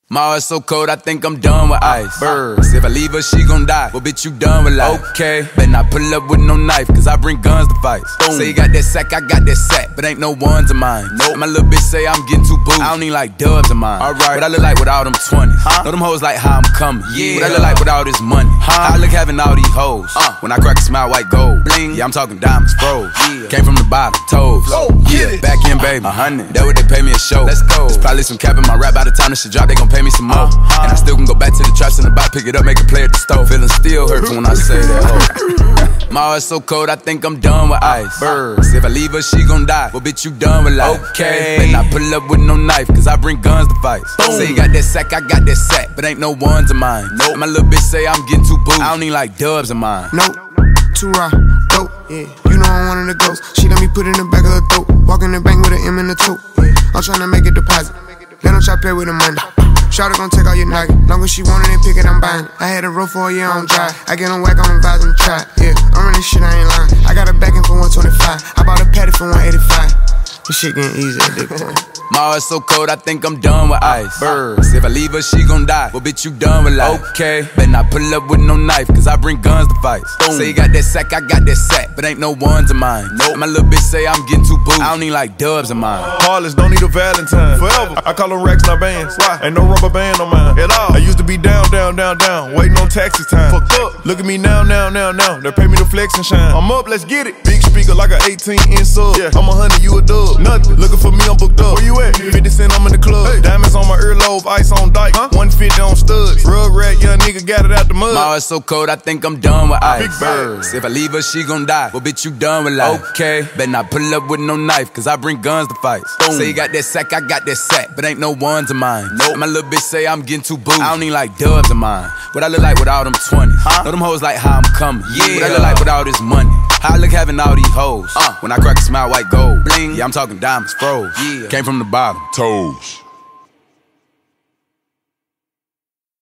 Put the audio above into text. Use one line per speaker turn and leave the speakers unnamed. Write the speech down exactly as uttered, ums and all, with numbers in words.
My heart's so cold, I think I'm done with ice. Birds, if I leave her, she gon' die. Well, bitch, you done with life. Okay, better not pull up with no knife, cause I bring guns to fight. Say you got that sack, I got that sack, but ain't no ones of mine. Nope. My little bitch say I'm getting too booed. I don't need like dubs of mine. Alright, what I look like with all them twenties. Huh? Know them hoes like how I'm coming. Yeah. What I look like with all this money. Huh? How I look having all these hoes. Uh. When I crack a smile, white gold. Bling. Yeah, I'm talking diamonds, froze. Yeah. Came from the bottom, toes. Oh, yeah, back in, baby. A hundred. That what they pay me a show. Let's go. There's probably some cap in my rap. By the time this shit drop, they gon' pay me some more. Uh. And I still can go back to the traps in the box, pick it up, make a play at the stove. Feeling still hurtful when I say that hoe. My heart's so cold, I think I'm done with ice. Birds, if I leave her, she gon' die. Well, bitch, you done with life. Okay, better not pull up with no knife, cause I bring guns to fight. Say you got that sack, I got that sack, but ain't no ones of mine. Nope. My little bitch say I'm getting too booed. I don't need like dubs of mine.
Nope, too raw, dope, yeah. You know I'm one of the ghosts. She let me put in the back of her throat. Walk in the bank with an M in the tote. Yeah. I'm tryna make a deposit. Let them try play with the money. Shawty gon' take all your nugget. Long as she want it and pick it, I'm buying it. I had a roll for a year on dry. I get on whack on the vibes and try. Yeah, I'm running shit, I ain't lying. I got a backing for one twenty-five. I bought a patty for one eighty-five. This shit getting easy at this point.
My heart's so cold, I think I'm done with ice. Birds, if I leave her, she gon' die. Well, bitch, you done with life. Okay, better not pull up with no knife, cause I bring guns to fight. Say you got that sack, I got that sack, but ain't no ones of mine. Nope. My little bitch say I'm getting too booed. I don't need like dubs of mine.
Heartless, don't need a Valentine. Forever, I call them racks, not bands. Why? Ain't no rubber band on mine at all. I used to be down, down, down, down, waiting on taxi time. Fuck up. Look at me now, now, now, now. They pay me to flex and shine. I'm up, let's get it. Big speaker like an eighteen inch sub. Yeah. I'm a hundred, you a dub. Nothing. Looking for me, I'm booked up. Where you at? fifty cent, I'm in the club. Hey. Diamonds on my earlobe, ice on dyke. Huh? one fifty on studs. Rug rat, young nigga got it out the mud.
My heart's so cold, I think I'm done with ice. Big birds, if I leave her, she gon' die. Well, bitch, you done with life. Okay, better not pull up with no knife, cause I bring guns to fight. Boom. Say you got that sack, I got that sack, but ain't no ones of mine. Nope. My little bitch say I'm getting too booed. I don't need like dubs of mine. What I look like with all them twenties. Huh? Know them hoes like how I'm coming. Yeah. What I look like with all this money. How I look having all these hoes. Uh. When I crack a smile, white gold. Bling. Yeah, I'm talking diamonds, froze. Yeah. Came from the bottom, toes.